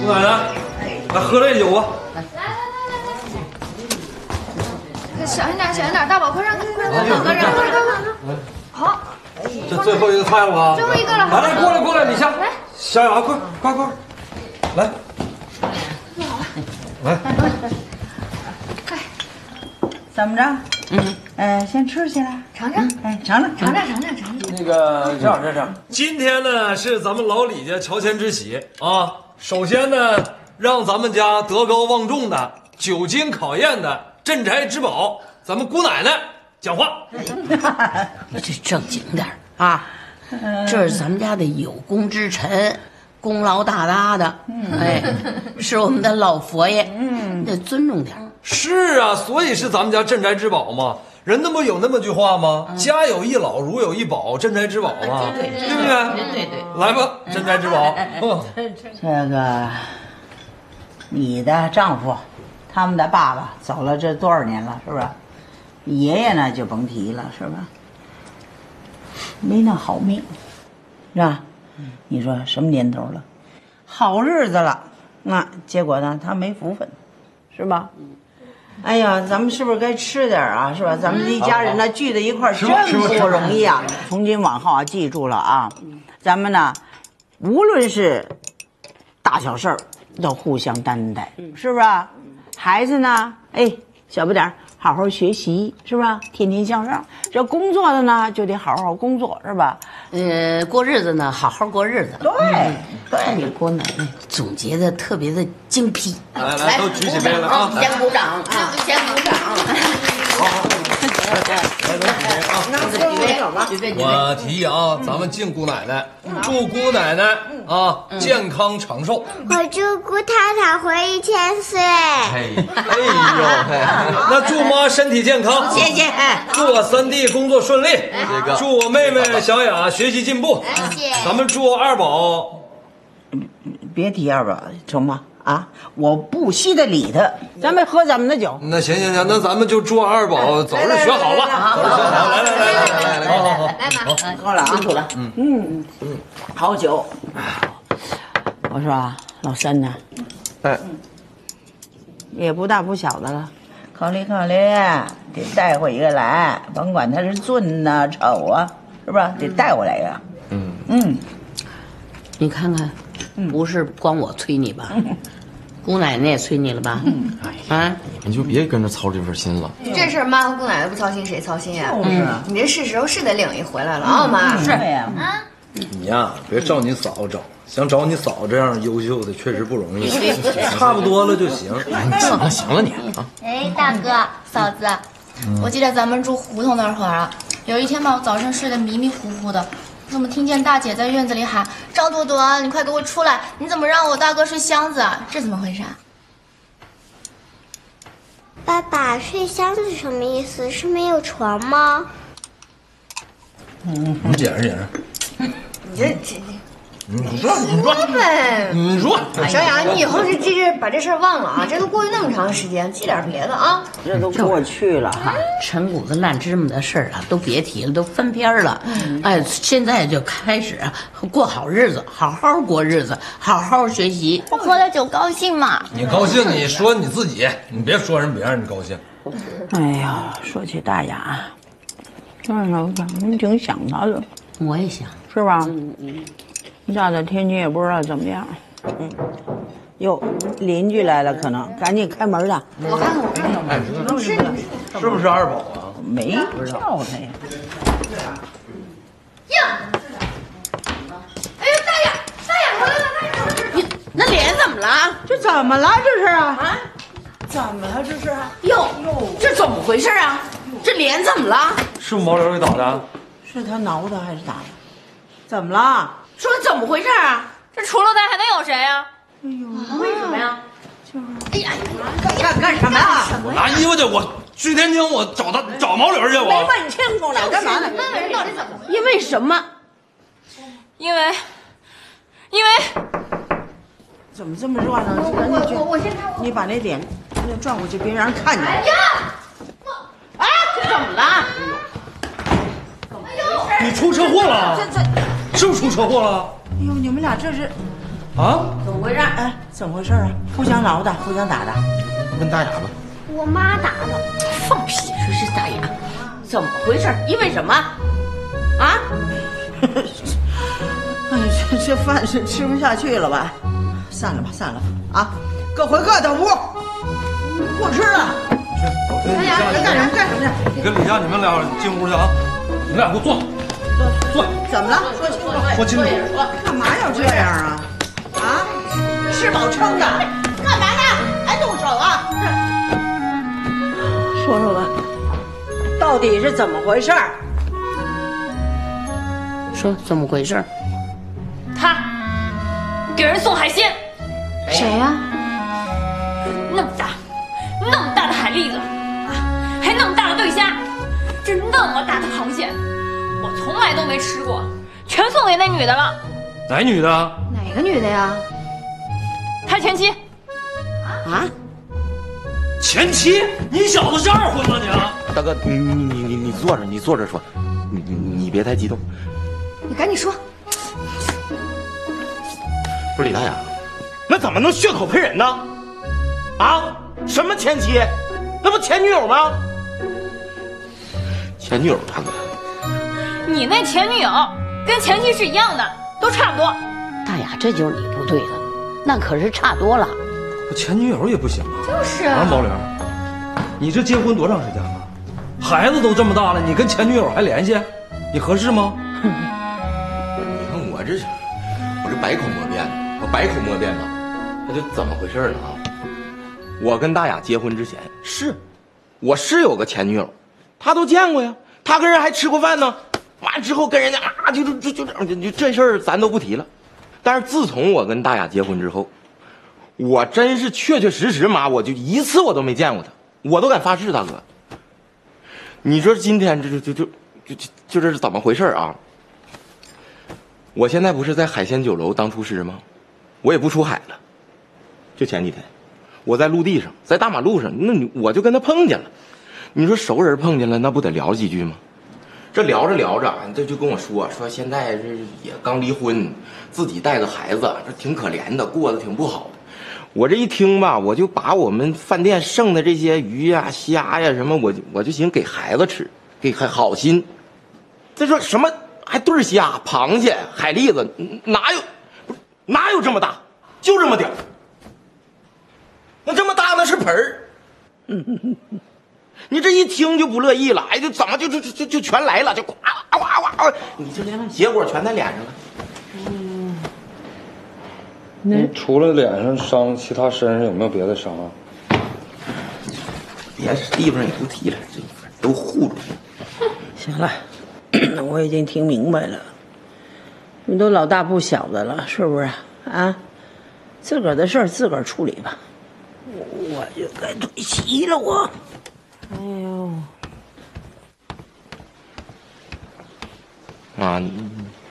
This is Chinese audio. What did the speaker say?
姑奶奶，来喝这酒吧。 小心点，小心点，大宝，快让，快让。好， 这最后一个菜了吧？ 最后一个了。 来，过来，你下。来，小雅，快，来。来。 怎么着？先吃起来， 尝尝。 尝。 那个这样，今天呢是咱们老李家乔迁之喜啊。首先呢，让咱们家德高望重的、久经考验的镇宅之宝，咱们姑奶奶讲话。 你这正经点啊！这是咱们家的有功之臣，功劳大大的，是我们的老佛爷，你得尊重点。 是啊，所以是咱们家镇宅之宝嘛。人那不有那么句话吗？家有一老，如有一宝，镇宅之宝嘛，对不对？ 对。 来吧，镇宅之宝。 这个，你的丈夫，他们的爸爸走了这多少年了，是不是？爷爷呢就甭提了，是吧？没那好命，是吧？你说什么年头了？好日子了，那结果呢，他没福分，是吧？哎呀，咱们是不是该吃点啊？是吧？咱们一家人呢聚在一块儿真不容易啊！从今往后啊，记住了啊，咱们呢，无论是大小事儿，都互相担待，是不是？孩子呢，小不点儿，好好学习，是吧？天天向上。这工作的呢，就得好好工作，是吧？ 过日子呢，好好过日子。 对， 你姑奶奶总结的特别的精辟。 来，都举起杯来啊！ 先鼓掌啊！先鼓掌。 好，我提议啊，咱们敬姑奶奶，祝姑奶奶啊健康长寿。 我祝姑太太活1000岁。 那祝妈身体健康， 谢谢。 祝我三弟工作顺利，祝我妹妹小雅学习进步。 谢谢。 咱们祝二宝， 别提二宝，成吗？啊，我不稀得理他，咱们喝咱们的酒。 那行，那咱们就祝二宝早日学好吧。早日学好，来，好， 喝了啊，喝了。好酒。我说啊，老三呢？也不大不小的了，考虑考虑，得带回一个来，甭管他是俊呐、丑啊，是不是？得带回来呀。 你看看，不是光我催你吧？姑奶奶也催你了吧？ 你就别跟着操这份心了。 这事儿妈和姑奶奶不操心，谁操心呀？你这是时候是得领一回来了啊，妈。 是呀。 你呀，别照你嫂找，想找你嫂这样优秀的确实不容易，差不多了就行。 行了你啊！ 大哥嫂子，我记得咱们住胡同那会儿啊，有一天吧，我早上睡得迷迷糊糊的，怎么听见大姐在院子里喊：“张朵朵，你快给我出来！你怎么让我大哥睡箱子啊？这怎么回事啊？” 爸爸，睡箱子是什么意思？是没有床吗？ 你解释。你说呗。 你说， 小雅，你以后把这事儿忘了啊！这都过去那么长时间，记点别的啊。 这都过去了哈。 陈谷子烂芝麻的事儿啊，都别提了，都翻篇了。现在就开始过好日子，好好过日子，好好学习。 我喝了酒高兴嘛。 你高兴你说你自己，你别说人别人，你高兴。 哎呀，说起大雅，真挺想他的， 我也想， 是吧？一下子天气也不知道怎么样。哟，邻居来了，可能赶紧开门的。 我看看， 是不是二宝啊？ 没叫他呀。 哎呦，大雅回来了，大雅！ 你那脸怎么了？ 这怎么了？这是啊？怎么了？这是？ 哟，这怎么回事啊？这脸怎么了？ 是不是毛流给打的？ 是他挠的还是打的？怎么了？ 说怎么回事啊？ 这除了他还能有谁呀？ 为什么呀？ 干什么呀？ 我拿衣服去，我去天津，我找毛驴去，我没问清楚了，干嘛呢？ 问问人到底怎么回事？ 因为什么？ 因为怎么这么热呢？ 我先看你把那脸转过去，别让人看见。 啊，这怎么了？ 你出车祸了？是不是出车祸了？ 哎呦，你们俩这是啊？ 怎么回事？ 怎么回事啊？互相挠的，互相打的。 问大雅吧。 我妈打的。 放屁！说是大雅，怎么回事？因为什么？啊？ 哎，这饭是吃不下去了吧？散了吧，散了吧！啊，各回各的屋，不吃了。 哎呀， 干什么干什么去？ 你跟李佳你们俩进屋去啊！你们俩给我坐。坐。 怎么了？说清楚。 说清楚。 干嘛要这样啊？啊？吃饱撑的。 干嘛呢？还动手啊？ 说说吧，到底是怎么回事？ 说怎么回事？ 他给人送海鲜。 谁呀？ 那么大的海蛎子，还那么大的对虾，这那么大的螃蟹，我从来都没吃过，全送给那女的了。 哪女的？ 哪个女的呀？ 他前妻。 啊？ 前妻？你小子是二婚吗你啊？ 大哥，你坐着说，你别太激动。 你赶紧说。 不是李大雅， 那怎么能血口喷人呢？啊？什么前妻？那不前女友吗？ 前女友大哥。 你那前女友跟前妻是一样的，都差不多。 大雅，这就是你不对了，那可是差多了。 我前女友也不行啊。 就是啊，宝玲，你这结婚多长时间了？孩子都这么大了，你跟前女友还联系，你合适吗？ 你看我这百口莫辩，我百口莫辩吧，那就怎么回事呢啊？ 我跟大雅结婚之前，我是有个前女友，她都见过呀，她跟人还吃过饭呢。完之后跟人家啊，就这事儿咱都不提了。但是自从我跟大雅结婚之后，我真是确实妈，我就一次我都没见过她，我都敢发誓，大哥。你说今天这是怎么回事啊？我现在不是在海鲜酒楼当厨师吗？我也不出海了。就前几天，我在陆地上，在大马路上，我就跟他碰见了。你说熟人碰见了，那不得聊几句吗？这聊着聊着，这就跟我说现在这也刚离婚，自己带个孩子，这挺可怜的，过得挺不好的。我这一听吧，我就把我们饭店剩的这些鱼呀、虾呀什么，我就寻给孩子吃，给好心。再说什么还对虾、螃蟹、海蛎子，哪有这么大？就这么点儿。那这么大那是盆儿。你这一听就不乐意了，哎，就怎么就全来了，就呱呱呱，你这连结果全在脸上了。 你除了脸上伤，其他身上有没有别的伤啊？ 别的地方也不提了，这都护住。 行了，我已经听明白了，你都老大不小的了，是不是啊？自个儿的事儿自个儿处理吧，我就该退席了，我。哎呦， 啊，